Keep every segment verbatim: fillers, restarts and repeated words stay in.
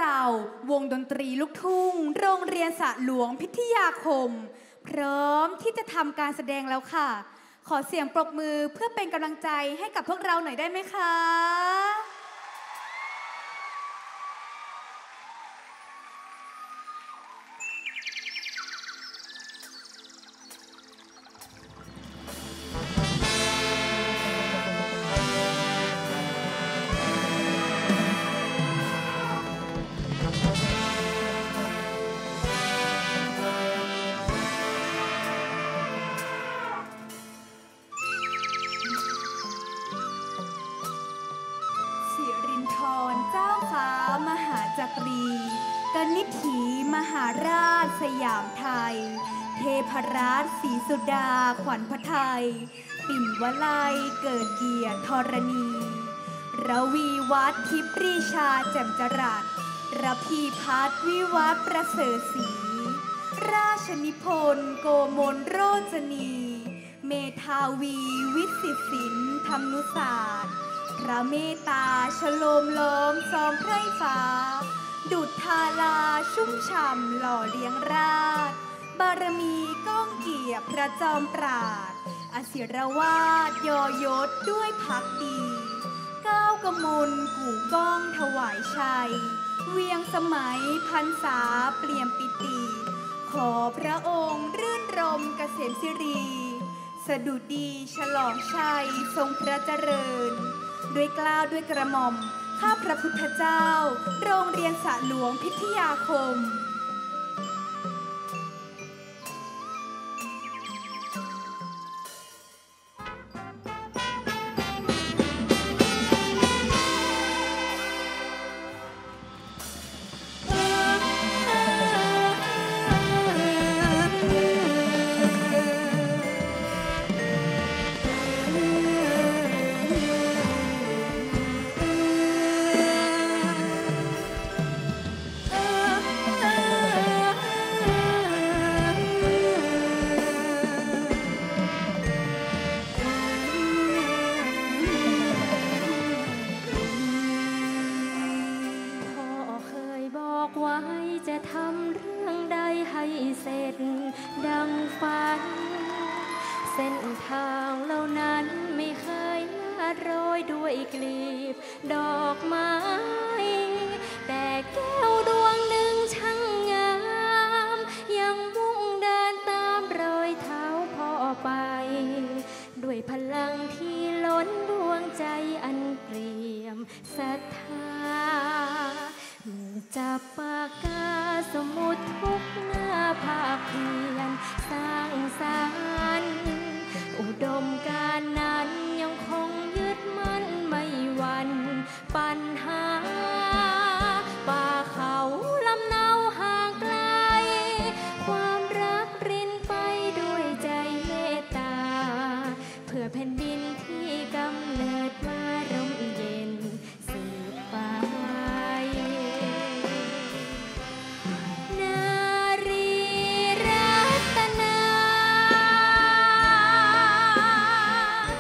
เราวงดนตรีลูกทุ่งโรงเรียนสระหลวงพิทยาคมพร้อมที่จะทำการแสดงแล้วค่ะขอเสียงปรบมือเพื่อเป็นกำลังใจให้กับพวกเราหน่อยได้ไหมคะจักรีกนิษฐีมหาราชสยามไทยเทพรัตน์ศรีสุดาขวัญพไทยปิ่นวลัยเกิดเกียรติธรณีระวีวัฒน์ทิพย์ปรีชาแจ่มจรัสระพีพัฒน์วิวัฒน์ประเสริฐศรีราชนิพนธ์โกมลโรจนีเมธาวีวิสิตศิลป์ธรรนุศาสตร์พระเมตตาฉโลมล้อมซ้อมไพร่ฟ้าดุจทาราชุ่มฉ่ำหล่อเลี้ยงราชบารมีก้องเกียรติพระจอมปราดอศิรวาทยอยศด้วยภักดีก้าวกมลกู่ก้องถวายชัยเวียงสมัยพรรษาเปลี่ยมปิติขอพระองค์รื่นรมเกษมสิริสดุดีฉลองชัยทรงพระเจริญด้วยเกล้าด้วยกระหม่อมข้าพระพุทธเจ้าโรงเรียนสระหลวงพิทยาคมเส้นทางเหล่านั้นไม่เคยลาดโรยด้วยกลีบดอกไม้แต่แก้วดวงหนึ่งช่างงามยังมุ่งเดินตามรอยเท้าพ่อไปด้วยพลังที่ล้นดวงใจอันเปี่ยมศรัทธามือจับปากกาสมุดทุกหน้าภาคเพียรสร้างสรรค์อุดมการณ์นั้นยังคงยึดมั่นไม่หวั่นปัญหาป่าเขาลำเนาห่างไกลความรักรินไปด้วยใจเมตตาเพื่อแผ่นดินที่กำเนิดมาร่มเย็นสืบไปนา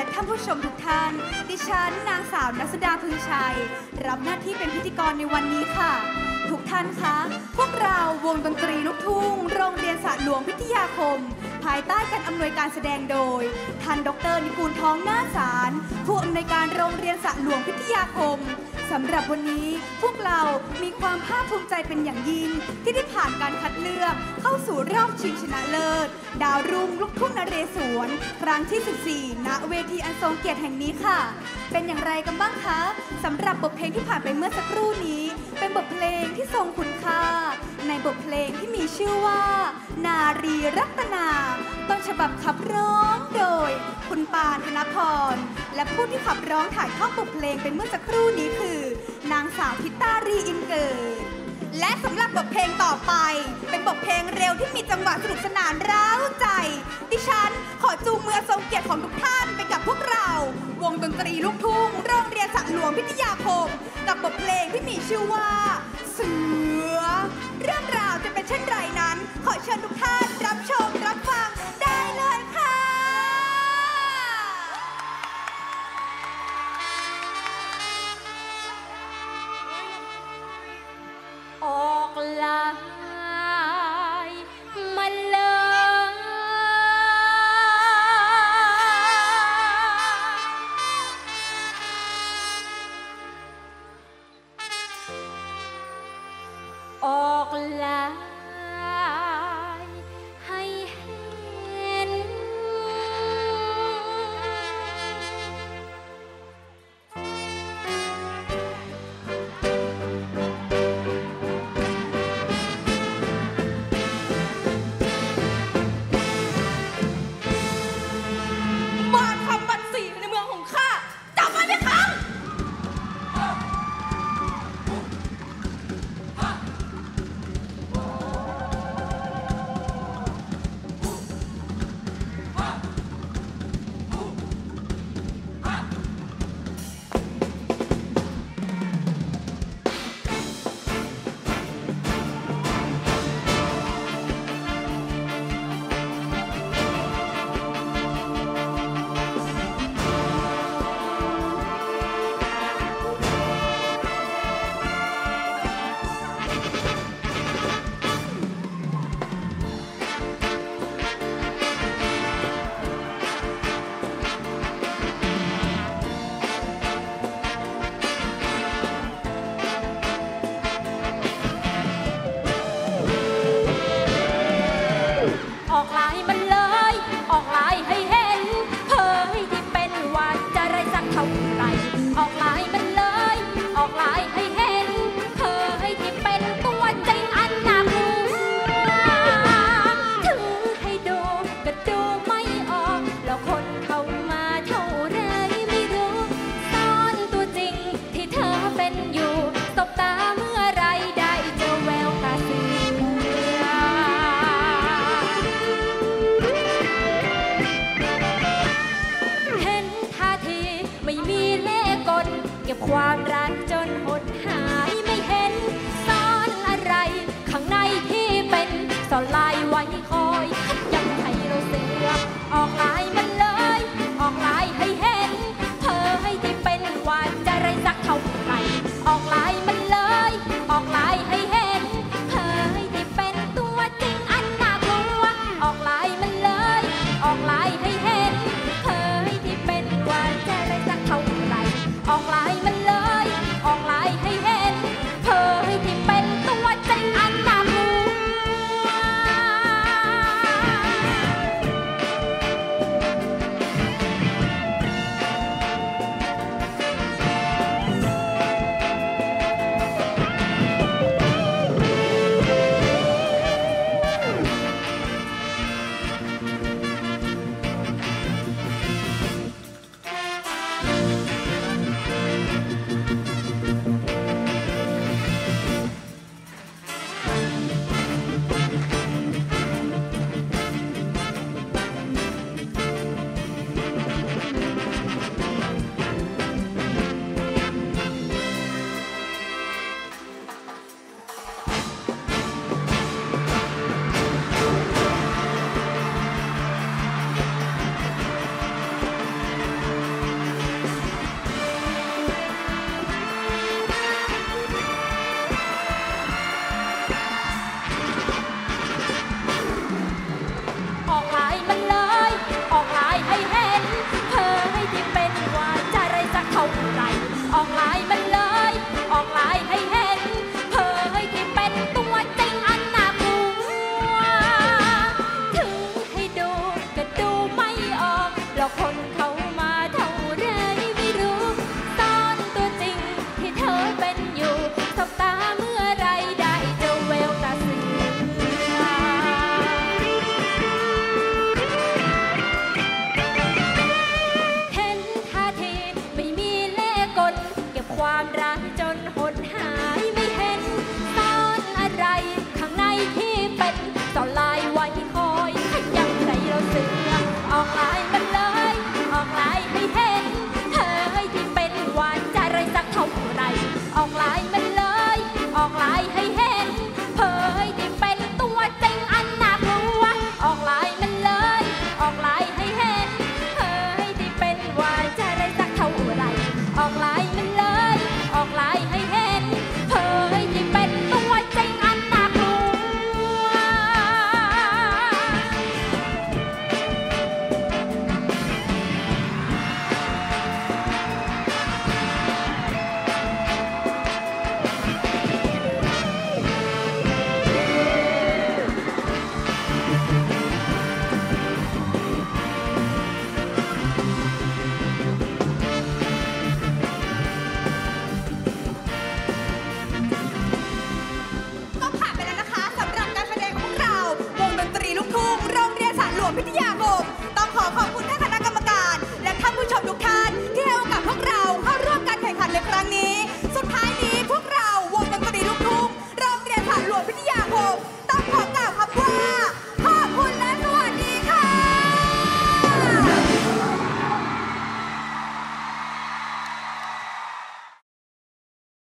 ท่านผู้ชมทุกท่านดิฉันนางสาวนัสดาพึงชัยรับหน้าที่เป็นพิธีกรในวันนี้ค่ะทุกท่านคะพวกเราวงดนตรีลูกทุ่งโรงเรียนสระหลวงพิทยาคมภายใต้การอำนวยการแสดงโดยท่านดร.นิกูลท้องหน้าสารผู้อำนวยการโรงเรียนสระหลวงพิทยาคมสำหรับวันนี้พวกเรามีความภาคภูมิใจเป็นอย่างยิ่งที่ได้ผ่านการคัดเลือกเข้าสู่รอบชิงชนะเลิศดาวรุ่งลูกทุ่งนเรศวรครั้งที่สิบสี่ณเวทีอันทรงเกียรติแห่งนี้ค่ะเป็นอย่างไรกันบ้างคะสำหรับบทเพลงที่ผ่านไปเมื่อสักครู่นี้เป็นบทเพลงที่ทรงคุณค่าในบทเพลงที่มีชื่อว่านารีรัตนาต้นฉบับขับร้องโดยคุณปานธนพรและผู้ที่ขับร้องถ่ายทอดบทเพลงเป็นเมื่อสักครู่นี้คือนางสาวพิตารีอินเกิดและสำหรับบทเพลงต่อไปเป็นบทเพลงเร็วที่มีจังหวะสนุกสนานร้าวใจดิฉันขอจูงมือทรงเกียรติของทุกท่านไปกับพวกเราวงดนตรีลูกทุ่งโรงเรียนสระหลวงพิทยาคมกับบทเพลงที่มีชื่อว่าเสือเรื่องราวจะเป็นเช่นไรนั้นขอเชิญทุกท่านรับชมรับฟังได้เลยค่ะออกลายมาเลยออกลายให้เห็นความรักจนหดหายไม่เห็นซ่อนอะไรข้างในที่เป็นซ่อนลายไว้คอยยังให้เราเสือออกลายมันเลยออกลายให้เห็นเธอให้ที่เป็นหวานจะไรสักเท่าไหร่ออกลายมันเลยออกลายให้เห็นเธอให้ที่เป็นตัวจริงอันน่ากลัวออกลายมันเลยออกลายให้เห็นเธอให้ที่เป็นหวานจะไรสักเท่าไหร่ออกลายมันเลยหลอกคน